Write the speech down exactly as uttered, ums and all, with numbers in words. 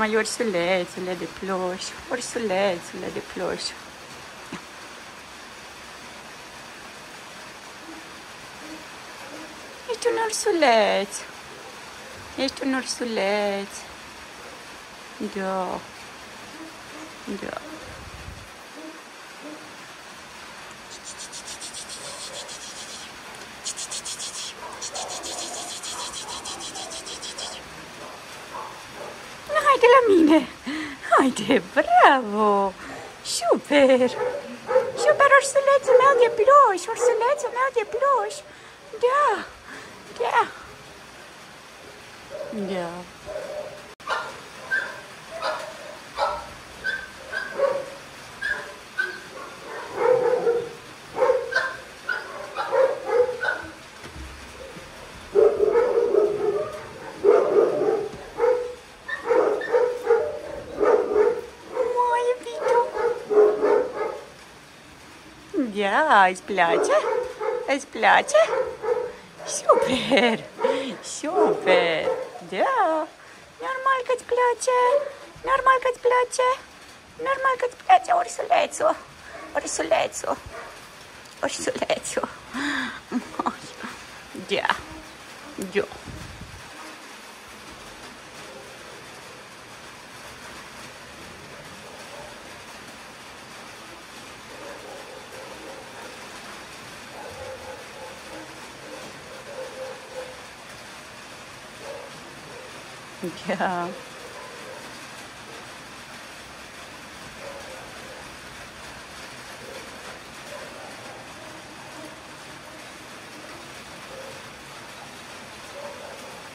mai ursulețule de pluș, ursulețule de pluș. Ești un ursuleț. Ești un ursuleț. Da. Da. Haide la mine! Haide, bravo! Super! Super, ursulețul meu de pluș! Ursulețul meu de pluș! Da! Da! Da! Da, îți place? Îți place? Super! Super! Da! Normal că-ți place! Normal că-ți place! Normal că-ți place ursulețul! Ursulețul! Ursulețul! Da! Da! Yeah.